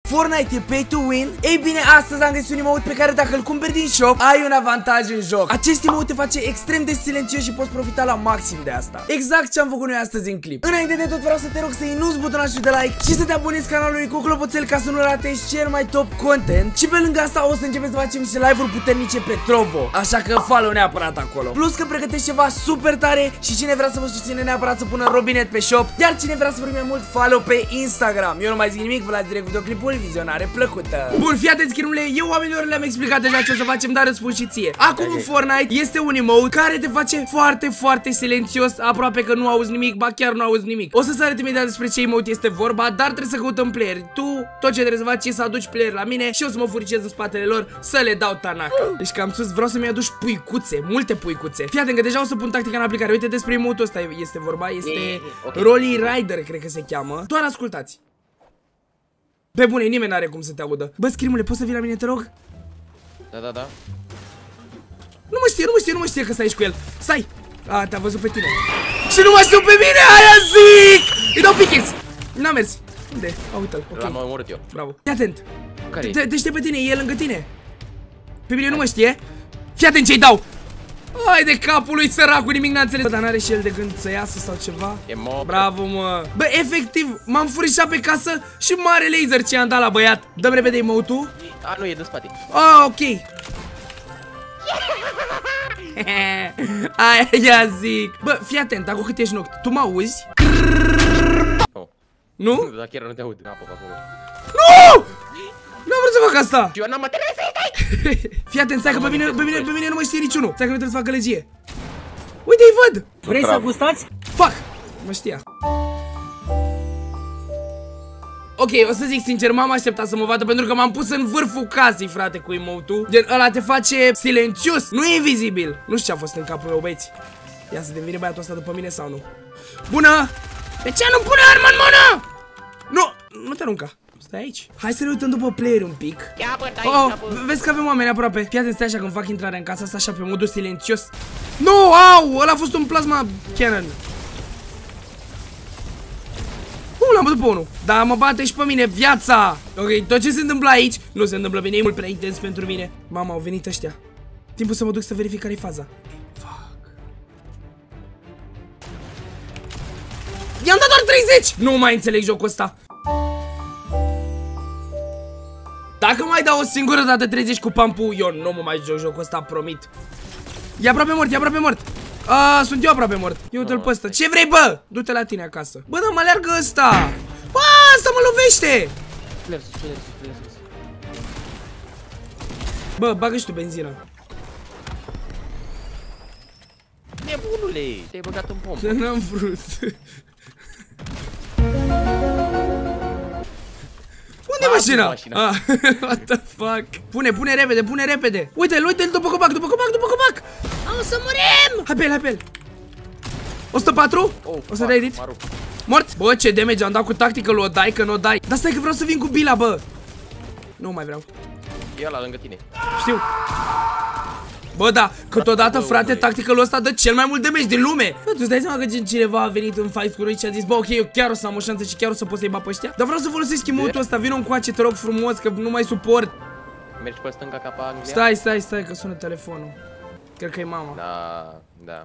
Fortnite e pay to win? Ei bine, astăzi am găsit un emote pe care dacă îl cumperi din shop, ai un avantaj în joc. Acest emote te face extrem de silențios și poți profita la maxim de asta. Exact ce am făcut noi astăzi în clip. Înainte de tot vreau să te rog să inuți butonul de like și să te abonezi canalului cu clopoțel ca să nu ratezi cel mai top content. Și pe lângă asta o să începem să facem și live-uri puternice pe Trovo. Așa că follow neapărat acolo. Plus că pregătesc ceva super tare și cine vrea să vă susține neapărat să pună Robinet pe shop. Iar cine vrea să vorbi mai mult, follow pe Instagram. Eu nu mai zic nimic, vă las direct videoclipul, vizionare plăcută. Bun, fii atenți, schinurile, eu oamenilor le-am explicat deja ce o să facem, dar îți spun și ție. Acum în Fortnite este un emote care te face foarte silențios, aproape că nu auzi nimic, ba chiar nu auzi nimic. O să-ți arăt imediat despre ce emote este vorba, dar trebuie să căutăm playeri. Tu, tot ce trebuie să faci e să aduci player la mine și eu să mă furicez în spatele lor să le dau tanaca. Deci cam sus vreau să-mi aduci puicuțe, multe puicuțe. Fii atent că deja o să pun tactica în aplicare. Uite despre emote-ul ăsta este vorba, este Rolly Rider, cred că se cheamă. Doar ascultați. Pe bune, nimeni n-are cum să te audă. Bă, Scrimule, poți să vii la mine, te rog? Da. Nu mă știe că stai aici cu el. Stai! A, te-a văzut pe tine. Și nu mă știu pe mine, aia zic! Îi dau pickaxe! N-a mers. Unde? A, uite-l, ok. L-am omorât eu. Bravo. Fii atent. Care-i? Te știe pe tine, e lângă tine. Pe mine nu mă știe. Fii atent ce-i dau! Hai de capul lui săracul, nimic n-a înțeles. Bă, dar n-are și el de gând să iasă sau ceva? E mort. Bravo, mă. Bă, efectiv, m-am furișat pe casă și mare laser ce am dat la băiat. Dăm repede emote-ul. A, nu, e de spate. Ah, ok. Aia ia zic. Bă, fii atent, acum cât ești noct. Tu mă auzi? Oh. Nu? Dar chiar nu te aud. Nu! Nu am vrut să fac asta. Eu n-am materiale să stai. Fii atent, stai că pe mine nu mă știe niciunul. Stai că nu trebuie să fac gălăgie. Uite-i văd. Vrei să gustați? Fuck. Mă știa. Ok, o să zic sincer, m-am așteptat să mă vadă pentru că m-am pus în vârful casei, frate, cu emote-ul. Gen, ăla te face silențios, nu e vizibil. Nu știu ce a fost în capul meu, băieți. Ia să devine băiatul ăsta după mine sau nu. Bună! De ce nu-mi pune arma în mână? Nu te arunca. Stai aici. Hai să ne uităm după player un pic. Vezi că avem oameni aproape. Fii atent, stai așa când fac intrarea în casa asta, așa pe modul silențios. Nu, au! Ăla a fost un plasma cannon. L-am bătut pe unul. Dar mă bate și pe mine viața. Ok, tot ce se întâmplă aici nu se întâmplă bine, e mult prea intens pentru mine. Mama, au venit ăștia. Timpul să mă duc să verific care-i faza. Fuck. I-am dat doar 30. Nu mai înțeleg jocul ăsta. Dacă mai dau o singură dată 30 cu pampu, eu nu mă mai joc jocul ăsta, promit. E aproape mort, sunt eu aproape mort. Eu uite-l pe ăsta. Ce vrei, bă? Du-te la tine acasă. Bă, dar mă aleargă ăsta. Bă, ăsta mă lovește. Bă, bagă și tu benzină. Nebunule, te-ai băgat în pompă. N-am vrut. Unde e mașina? Ah, what the fuck? Pune repede. Uite-l după copac. O să murim. Hai pe el. 104? O să dai dit. Mort? Bă, ce damage am dat cu tactical-ul, o dai că nu o dai. Dar stai că vreau să vin cu bila, bă. Nu mai vreau. E ăla lângă tine. Știu. Bă, da, câteodată, frate, tactical-ul ăsta dă cel mai mult damage din lume. Bă, tu îți dai seama că cineva a venit în fight cu noi și a zis, bă, ok, eu chiar o să am o șansă și chiar o să pot să-i bat pe ăștia. Dar vreau să folosesc emote-ul ăsta, vino încoace, te rog frumos, că nu mai suport. Mergi pe stânga ca pe Anglia? Stai, că sună telefonul. Cred că e mama. Da.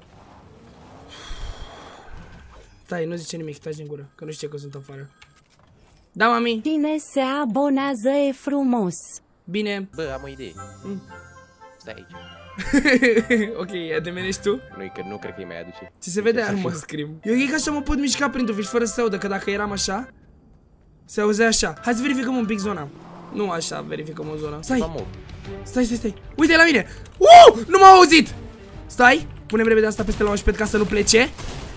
Stai, nu zice nimic, taci din gură, că nu știe că sunt afară. Da, mami? Cine se abonează e frumos. Bine. Bă, am o idee. Stai aici. Ok, ademenești tu? Nu cred că îi mai aduce. Ți se vede armă scrim. Eu cred că așa mă pot mișca prin fiș fără să se audă, că dacă eram așa se auzea așa. Hai să verificăm un pic zona. Nu așa verificăm o zonă. Stai. Uite la mine. Nu m-au auzit. Stai, punem repede asta peste la 11 ca să nu plece.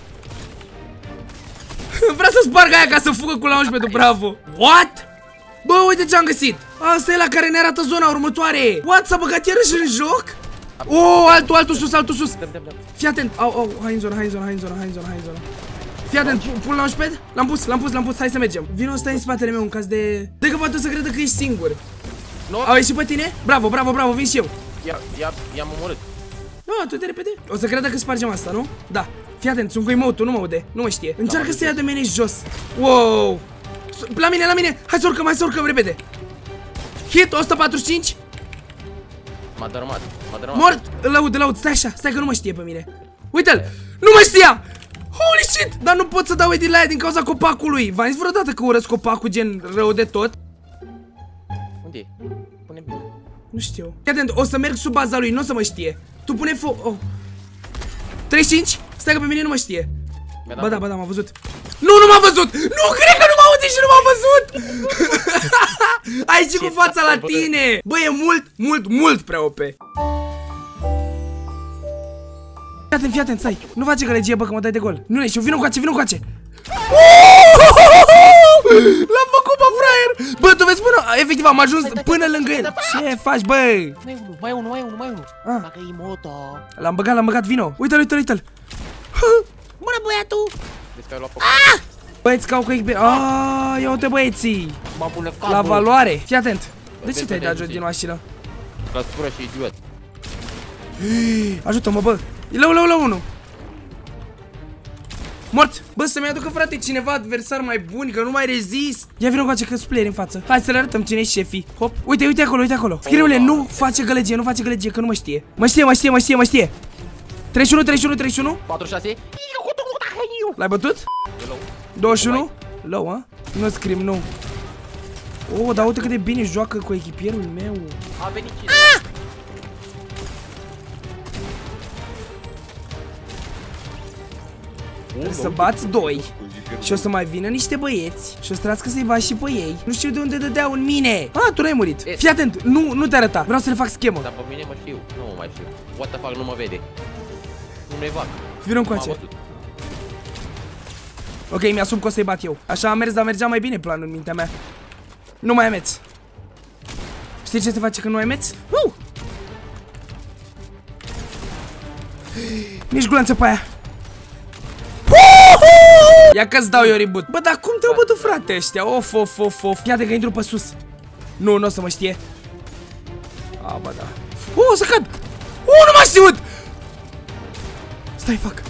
Vreau să sparg aia ca să fugă cu la 11, bravo. What? Bă, uite ce am găsit. Asta e la care ne arată zona următoare. What? S-a băgat iarăși în joc? Altul sus. Fii atent. Hai în zonă. Fii atent, pun la 11. L-am pus, hai să mergem. Vino, stai în spatele meu în caz de că poate să credă că ești singur. Au ieșit pe tine? Bravo, vin și eu. I-am omorât. Tu de repede. O să creadă că spargem asta, nu? Da. Fii atent, sunt cu emote-ul, nu mă aude, nu mă știe. Încearcă să ia de mine jos. Wow. La mine, la mine. Hai să urcăm repede. Hit, 145. M-a dărâmat. Mort, îl aud, stai așa, stai că nu mă știe pe mine. Uite-l, nu mă știa. Holy shit, dar nu pot să dau edit la ea din cauza copacului. V-am zis vreodată că urăsc copacul gen rău de tot? Unde e? Pune bine. Nu știu. Fii atent, o să merg sub baza lui, nu o să mă știe. Tu pune foc. Oh. 35? Stai că pe mine nu mă știe. Ba da, m-a văzut. Nu m-a văzut! Nu, cred că nu m-a auzit și nu m-a văzut! Aici cu fața la tine! Bă, e mult prea OP. Fii atent, stai. Nu face gălăgie, bă, că mă dai de gol. Nu ești, vină cu ace. L-am făcut, bă, fraier! Bă, tu vezi până, efectiv, am ajuns până lângă el. Ce faci, bă? Mai unul. Dacă e moto. L-am băgat, vino. Uite-l. Bună, băiatul! Vezi că ai luat foc. Băieți, cau cu XP. Aaaa, ia uite, băieții. M-am bunecat, la valoare. Fii atent. De ce te-ai dat jos din mașină? Căstură și idiot. Ajută-mă, bă. E la 1. Mort. Bă, să-mi aducă, frate, cineva adversar mai bun, că nu mai rezist. Ia vină cu acea, că sunt player în față. Hai să le arătăm cine e șefii. Hop. Uite acolo. Scriule, nu face gălăgie, că nu mă știe. Mă știe. 31. 46. L-ai bătut? 21? Low, a? Nu scrim, nu. Oh, dar uite cât de bine joacă cu echipierul meu. A venit cine? Trebuie să bați 2. Și o să mai vină niște băieți și o să trească să-i bați și pe ei. Nu știu de unde dădeau în mine. Tu n-ai murit. Fii atent, nu te arăta. Vreau să le fac schemă. Dar pe mine mă știu, nu mă mai știu. What the fuck, nu mă vede. Nu-i vac. Vină încoace. Ok, mi-asum că o să-i bat eu. Așa am mers, dar mergea mai bine planul în mintea mea. Nu mai ameți. Știi ce se face când nu ai ameți? Nici glanță pe aia. Ia că-ți dau eu reboot. Bă, dar cum te-au bătut, frate, ăștia? Of. Iată că intru pe sus. Nu o să mă știe. Ba da. O să cad. Nu m-a știut. Stai, fac.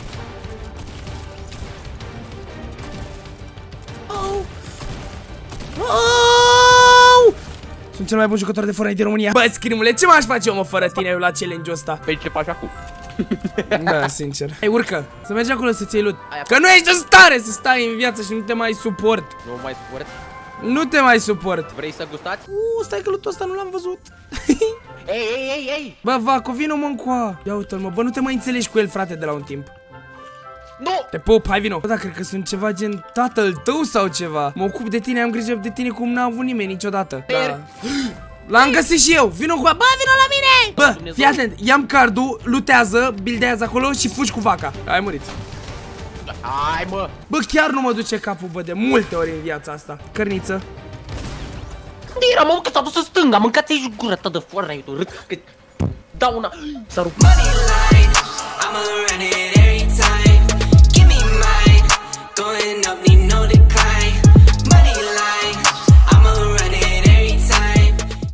Sunt cel mai bun jucător de Fortnite din România. Bă, scrimule, ce m-aș face eu, mă, fără tine la challenge-ul ăsta? Păi ce faci acum? Da, sincer. Hai, urcă, să mergi acolo să-ți iei loot. Că nu ești în stare să stai în viață și nu te mai suport. Nu mai suport? Nu te mai suport. Vrei să gustați? Stai că lootul ăsta nu l-am văzut. Ei! Bă, Vaco, vină, mă, încoa. Ia uite-l, mă, bă, nu te mai înțelegi cu el, frate, de la un timp. Nu! Te pup, hai, vino. Bă, da, cred că sunt ceva gen tatăl tău sau ceva. Mă ocup de tine, am grijă de tine cum n-a avut nimeni niciodată. Da. L-am găsit și eu. Vino cu... Bă, vino la mine! Bă, fii atent, ia-mi cardul, lootează, buildează acolo și fugi cu vaca. Ai murit. Hai, mă! Bă, chiar nu mă duce capul, bă, de multe ori în viața asta. Cărniță. Unde era, mă, că s-a dus în stânga? Mâncați-i gură ta de Fortnite-ul, râd, că dau una... S-a rupt.